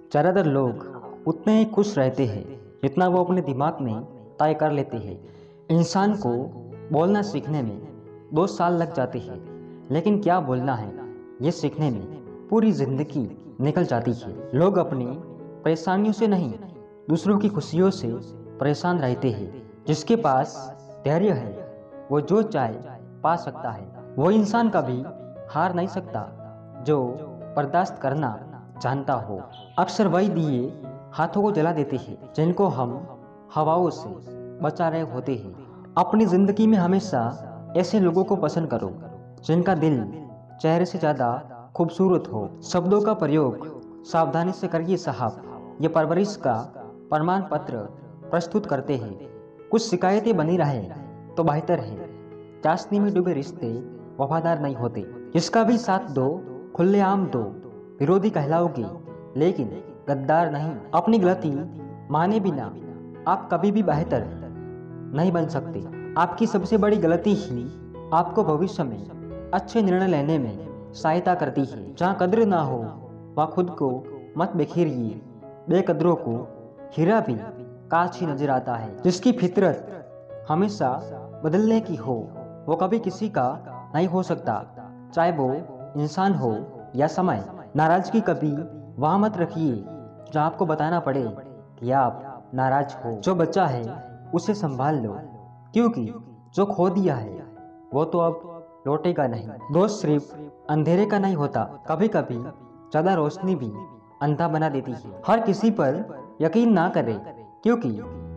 ज़्यादातर लोग उतने ही खुश रहते हैं जितना वो अपने दिमाग में तय कर लेते हैं। इंसान को बोलना सीखने में 2 साल लग जाते हैं, लेकिन क्या बोलना है ये सीखने में पूरी जिंदगी निकल जाती है। लोग अपनी परेशानियों से नहीं, दूसरों की खुशियों से परेशान रहते हैं। जिसके पास धैर्य है वो जो चाहे पा सकता है। वो इंसान कभी हार नहीं सकता जो बर्दाश्त करना जानता हो। अक्सर वही दिए हाथों को जला देते हैं जिनको हम हवाओं से बचा रहे होते हैं। अपनी जिंदगी में हमेशा ऐसे लोगों को पसंद करो जिनका दिल चेहरे से ज़्यादा खूबसूरत हो। शब्दों का प्रयोग सावधानी से करिए साहब, ये परवरिश का प्रमाण पत्र प्रस्तुत करते हैं। कुछ शिकायतें बनी रहे तो बेहतर है। चाशनी में डूबे रिश्ते वफादार नहीं होते। जिसका भी साथ दो खुलेआम दो, विरोधी कहलाओगे लेकिन गद्दार नहीं। अपनी गलती माने बिना आप कभी भी बेहतर नहीं बन सकते। आपकी सबसे बड़ी गलती ही आपको भविष्य में अच्छे निर्णय लेने में सहायता करती है। जहाँ कद्र ना हो वहाँ खुद को मत बिखेरिए। बेकदरों को हीरा भी कांच ही नजर आता है। जिसकी फितरत हमेशा बदलने की हो वो कभी किसी का नहीं हो सकता, चाहे वो इंसान हो या समय। नाराजगी कभी वहाँ मत रखिए जहाँ आपको बताना पड़े कि आप नाराज हो। जो बचा है उसे संभाल लो, क्योंकि जो खो दिया है वो तो अब लौटेगा नहीं। दोस्त सिर्फ अंधेरे का नहीं होता, कभी कभी ज्यादा रोशनी भी अंधा बना देती है। हर किसी पर यकीन ना करें, क्योंकि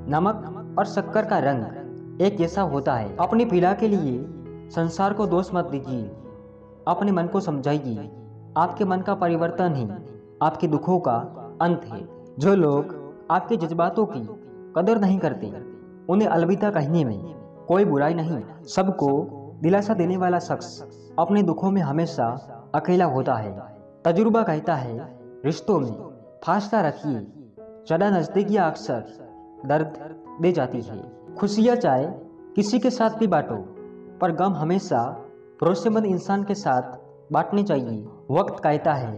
नमक और शक्कर का रंग एक जैसा होता है। अपनी पीड़ा के लिए संसार को दोष मत दीजिए। अपने मन को समझाइए, आपके मन का परिवर्तन ही आपके दुखों का अंत है। जो लोग आपके जज्बातों की कदर नहीं करते उन्हें अलविदा कहने में कोई बुराई नहीं। सबको दिलासा देने वाला शख्स अपने दुखों में हमेशा अकेला होता है। तजुर्बा कहता है रिश्तों में फासला रखिए, ज़्यादा नज़दीकियाँ अक्सर दर्द दे जाती है। खुशियाँ चाहे किसी के साथ भी बांटो, पर गम हमेशा भरोसेमंद इंसान के साथ बांटने चाहिए। वक्त कहता है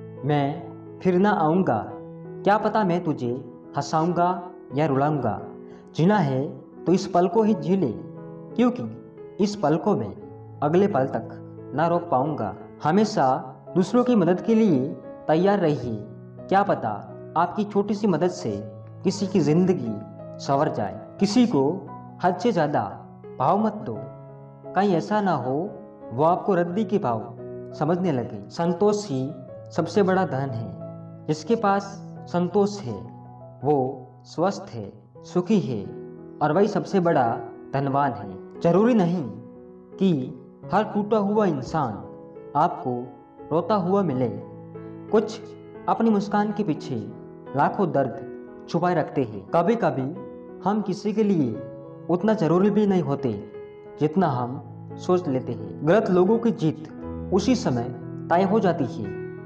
मैं फिर ना आऊँगा, क्या पता मैं तुझे हंसाऊँगा या रुलाऊँगा। जीना है तो इस पल को ही जी ले, क्योंकि इस पल को मैं अगले पल तक ना रोक पाऊँगा। हमेशा दूसरों की मदद के लिए तैयार रहिए, क्या पता आपकी छोटी सी मदद से किसी की जिंदगी संवर जाए। किसी को हद से ज़्यादा भाव मत दो, कहीं ऐसा ना हो वो आपको रद्दी के भाव समझने लगे। संतोष ही सबसे बड़ा धन है। जिसके पास संतोष है वो स्वस्थ है, सुखी है, और वही सबसे बड़ा धनवान है। जरूरी नहीं कि हर टूटा हुआ इंसान आपको रोता हुआ मिले। कुछ अपनी मुस्कान के पीछे लाखों दर्द छुपाए रखते हैं। कभी कभी हम किसी के लिए उतना जरूरी भी नहीं होते जितना हम सोच लेते हैं। गलत लोगों की जीत उसी समय तय हो जाती है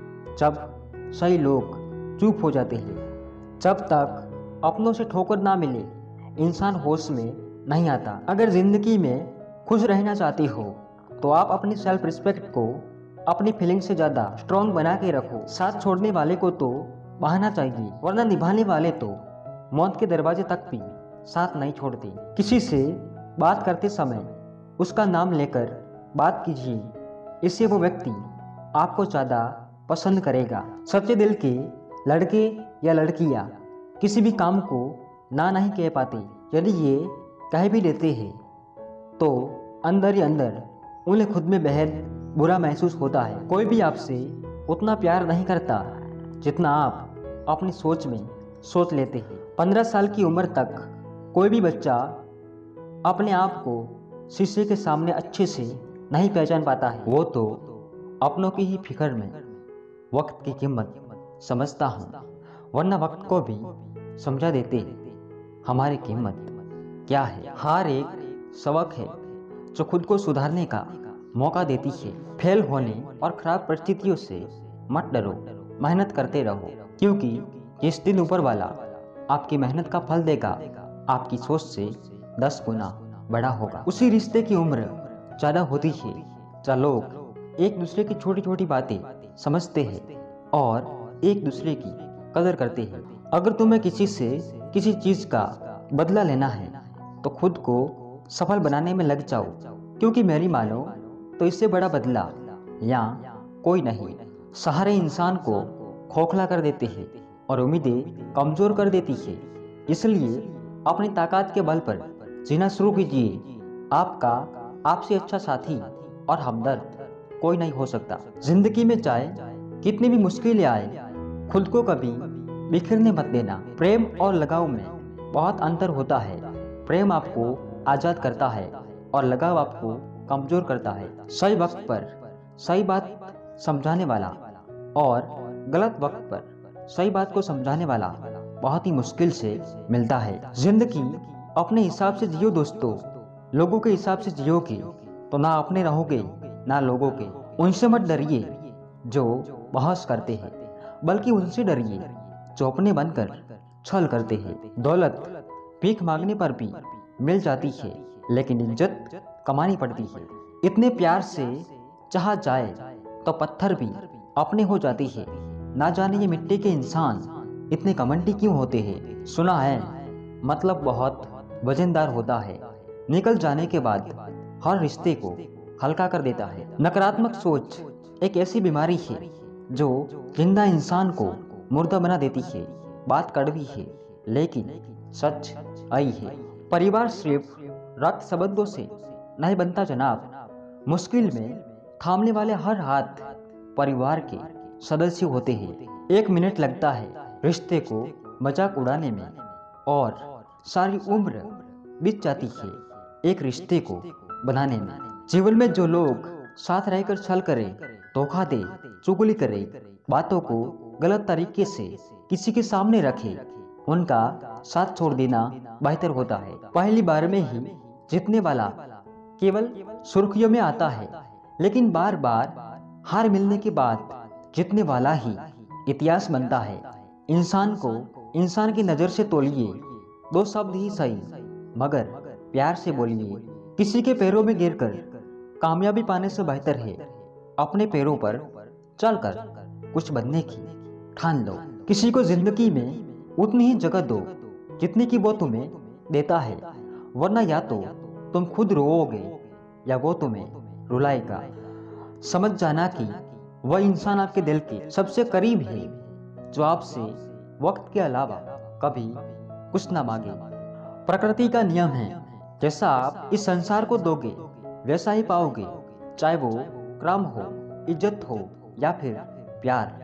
जब सही लोग चुप हो जाते हैं। जब तक अपनों से ठोकर ना मिले इंसान होश में नहीं आता। अगर जिंदगी में खुश रहना चाहती हो तो आप अपनी सेल्फ रिस्पेक्ट को अपनी फीलिंग से ज़्यादा स्ट्रॉन्ग बना के रखो। साथ छोड़ने वाले को तो बहाना चाहिए, वरना निभाने वाले तो मौत के दरवाजे तक भी साथ नहीं छोड़ते। किसी से बात करते समय उसका नाम लेकर बात कीजिए, इससे वो व्यक्ति आपको ज़्यादा पसंद करेगा। सच्चे दिल के लड़के या लड़कियाँ किसी भी काम को ना नहीं कह पाते। यदि ये कह भी लेते हैं तो अंदर ही अंदर उन्हें खुद में बेहद बुरा महसूस होता है। कोई भी आपसे उतना प्यार नहीं करता जितना आप अपनी सोच में सोच लेते हैं। 15 साल की उम्र तक कोई भी बच्चा अपने आप को शीशे के सामने अच्छे से नहीं पहचान पाता है। वो तो अपनों की ही फिक्र में वक्त की कीमत समझता हूँ, वरना वक्त को भी समझा देते हमारी कीमत क्या है। हार एक सबक है जो खुद को सुधारने का मौका देती है। फेल होने और खराब परिस्थितियों से मत डरो, मेहनत करते रहो, क्योंकि जिस दिन ऊपर वाला आपकी मेहनत का फल देगा आपकी सोच से 10 गुना बड़ा होगा। उसी रिश्ते की उम्र ज़्यादा होती है जहाँ लोग एक दूसरे की छोटी छोटी बातें समझते हैं और एक दूसरे की कदर करते हैं। अगर तुम्हें किसी से किसी चीज का बदला लेना है तो खुद को सफल बनाने में लग जाओ, क्योंकि मेरी मानो तो इससे बड़ा बदला यहाँ कोई नहीं। सहारे इंसान को खोखला कर देते हैं और उम्मीदें कमजोर कर देती है। इसलिए अपनी ताकत के बल पर जीना शुरू कीजिए। आपसे अच्छा साथी और हमदर्द कोई नहीं हो सकता। जिंदगी में चाहे कितनी भी मुश्किलें आए, खुद को कभी बिखरने मत देना। प्रेम और लगाव में बहुत अंतर होता है। प्रेम आपको आजाद करता है और लगाव आपको कमजोर करता है। सही वक्त पर सही बात समझाने वाला और गलत वक्त पर सही बात को समझाने वाला बहुत ही मुश्किल से मिलता है। जिंदगी अपने हिसाब से जियो दोस्तों। लोगों के हिसाब से जियोगे तो ना अपने रहोगे ना लोगों के। उनसे मत डरिए जो बहस करते हैं, बल्कि उनसे डरिए जो अपने बनकर छल करते हैं। दौलत भीख मांगने पर भी मिल जाती है, लेकिन इज्जत कमानी पड़ती है। इतने प्यार से चाहा जाए तो पत्थर भी अपने हो जाती है। ना जाने ये मिट्टी के इंसान इतने घमंडी क्यों होते हैं। सुना है मतलब बहुत वजनदार होता है, निकल जाने के बाद हर रिश्ते को हल्का कर देता है। नकारात्मक सोच एक ऐसी बीमारी है जो जिंदा इंसान को मुर्दा बना देती है। बात कड़वी है लेकिन सच आई है। परिवार सिर्फ रक्त संबंधों से नहीं बनता जनाब। मुश्किल में थामने वाले हर हाथ परिवार के सदस्य होते हैं। 1 मिनट लगता है रिश्ते को मजाक उड़ाने में और सारी उम्र बीत जाती है एक रिश्ते को बनाने में। जीवन में जो लोग साथ रहकर छल करे, धोखा दे, चुगली करे, बातों को गलत तरीके से किसी के सामने रखे, उनका साथ छोड़ देना बेहतर होता है। पहली बार में ही जीतने वाला केवल सुर्खियों में आता है, लेकिन बार बार हार मिलने के बाद जीतने वाला ही इतिहास बनता है। इंसान को इंसान की नज़र से तोलिए, 2 शब्द ही सही मगर प्यार से बोलिए। किसी के पैरों में गिरकर कामयाबी पाने से बेहतर है अपने पैरों पर चलकर कुछ बनने की ठान लो। किसी को जिंदगी में उतनी ही जगह दो जितनी की वो तुम्हें देता है, वरना या तो तुम खुद रोओगे या वो तुम्हें रुलाएगा। समझ जाना कि वह इंसान आपके दिल के सबसे करीब है जो आपसे वक्त के अलावा कभी कुछ ना मांगे। प्रकृति का नियम है, जैसा आप इस संसार को दोगे वैसा ही पाओगे, चाहे वो काम हो, इज्जत हो या फिर प्यार।